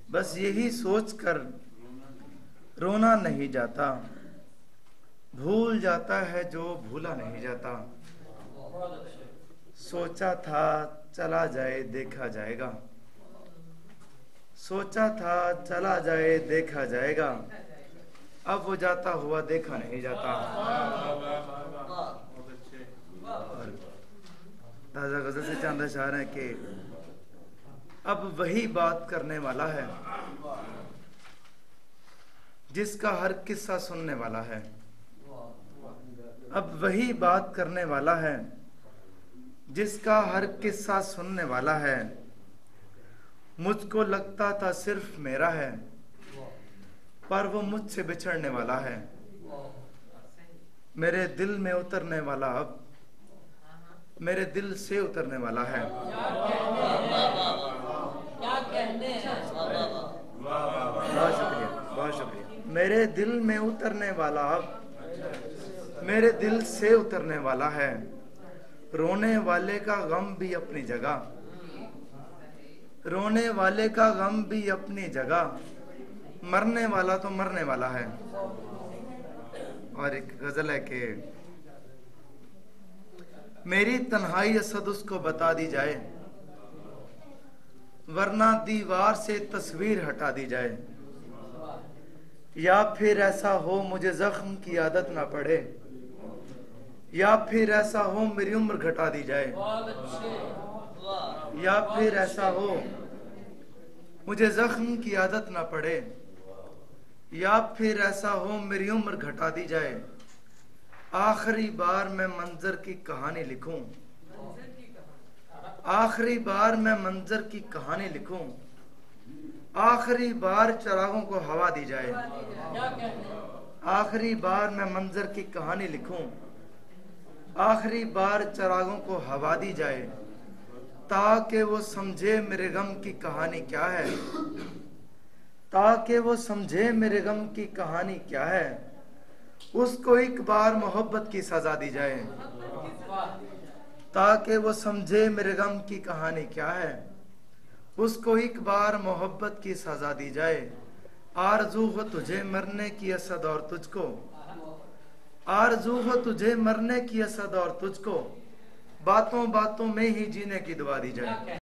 बस यही सोचकर रोना नहीं जाता, भूल जाता है जो भूला नहीं जाता। सोचा था चला जाए देखा जाएगा, सोचा था चला जाए देखा जाएगा, अब वो जाता हुआ देखा नहीं जाता। और ताजा गजल से चांदा शार है कि अब वही बात करने वाला है जिसका हर किस्सा सुनने वाला है। अब वही बात करने वाला है जिसका हर किस्सा सुनने वाला है। मुझको लगता था सिर्फ मेरा है, पर वो मुझसे बिछड़ने वाला है। मेरे दिल में उतरने वाला अब मेरे दिल से उतरने वाला है। बहुत शुक्रिया, बहुत शुक्रिया। मेरे दिल में उतरने वाला अब मेरे दिल से उतरने वाला है। रोने वाले का गम भी अपनी जगह, रोने वाले का गम भी अपनी जगह, मरने वाला तो मरने वाला है। और एक गजल है कि मेरी तन्हाई असद उसको बता दी जाए, वरना दीवार से तस्वीर हटा दी जाए। या फिर ऐसा हो मुझे जख्म की आदत ना पड़े, या फिर ऐसा हो मेरी उम्र घटा दी जाए। या फिर ऐसा हो मुझे जख्म की आदत ना पड़े, या फिर ऐसा हो मेरी उम्र घटा दी जाए। आखिरी बार मैं मंजर की कहानी लिखूं, आखिरी बार मैं मंजर की कहानी लिखूं, आखिरी बार चिरागों को हवा दी जाए। आखिरी बार मैं मंजर की कहानी लिखूं, आखिरी बार चिरागों को हवा दी जाए, ताकि वो समझे मेरे गम की कहानी क्या है, ताकि वो समझे मेरे गम की कहानी क्या है। उसको एक बार मोहब्बत की सजा दी जाए, ताकि वो समझे मेरे गम की कहानी क्या है। उसको एक बार मोहब्बत की सजा दी जाए। आरज़ू हो तुझे मरने की असद और तुझको, आरज़ू हो तुझे मरने की असद और तुझको, बातों बातों में ही जीने की दुआ दी जाए।